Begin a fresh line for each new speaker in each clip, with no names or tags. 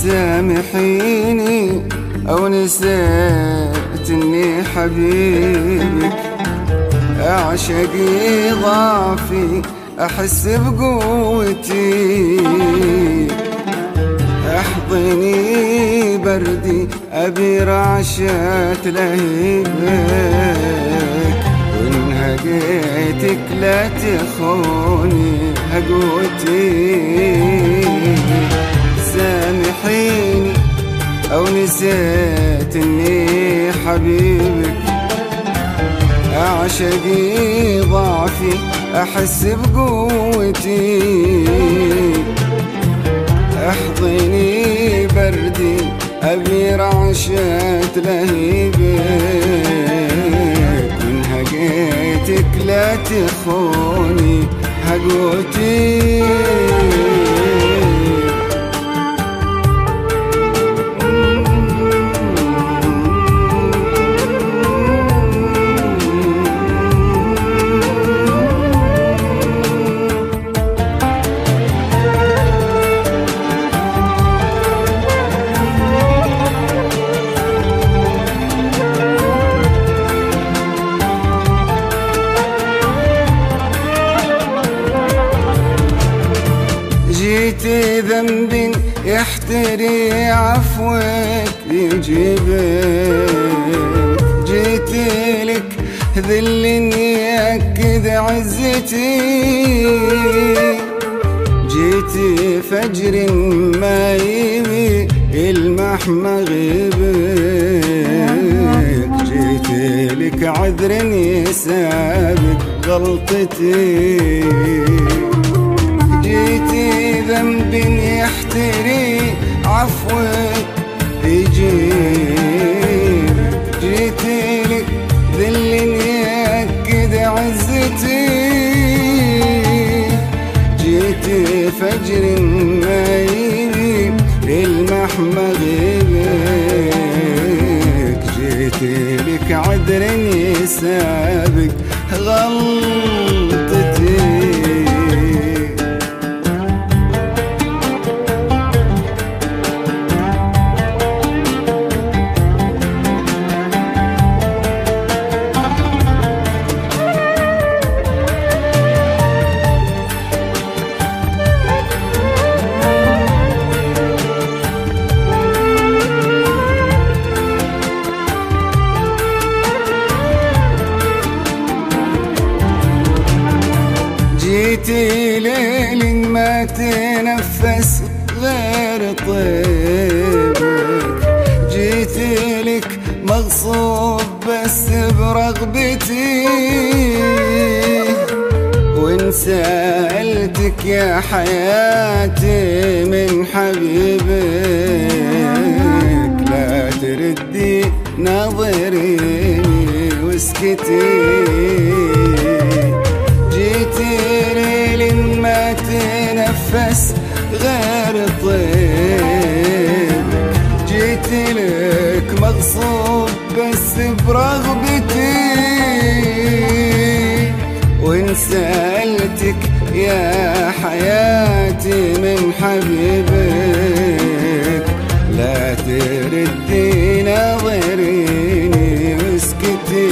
سامحيني أو نسيت إني حبيبك، أعشقي ضعفي أحس بقوتي، احضني بردي أبي رعشة لهيبك، وإن هقيتك لا تخوني هقوتي. سامحيني أو نسيت إني حبيبك، أعشقي ضعفي أحس بقوتي، احضني بردي أبي رعشة لهيبك، من هقيتك لا تخوني هقوتي. جيتي ذنب يحتري عفوك يجيبك، جيتي لك ذل يأكد عزتي، جيتي فجر ما يبي يلمح مغيبك، جيتي لك عذر يسابق غلطتي، جيتي ذنب يحتري عفوك يجيب، جيتي لك ذل يأكد عزتي، جيتي فجر ما يبي يلمح مغيبك، جيتي لك عذر يسابق غلطتي. جيتي ليل ما تنفس غير طيبك، جيتي لك مغصوب بس برغبتي، وإن سألتك يا حياتي من حبيبك، لا تردي ناظريني واسكتي، جيتي ليل ما تنفس غير طيب، جيتي لك مغصوب بس برغبتي، وإن سألتك يا حياتي من حبيبك، لا تردي ناظريني واسكتي.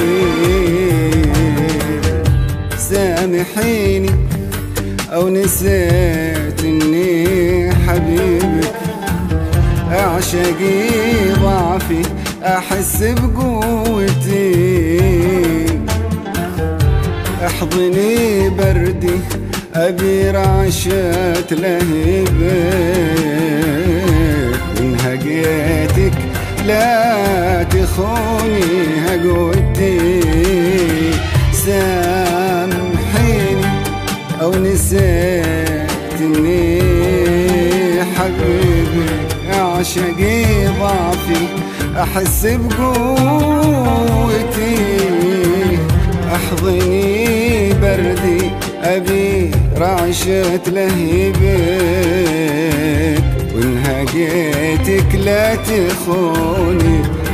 سامحيني أو نسيت إني حبيبك، أعشقي ضعفي أحس بقوتي، احضني بردي أبي رعشة لهيبك، من هقيتك لا تخوني هقوتي. سامحيني أو نسيت إني حبيبك، أعشقي ضعفي أحس بقوتي، احضني بردي أبي رعشة لهيبك، وإن هقيتك لا تخوني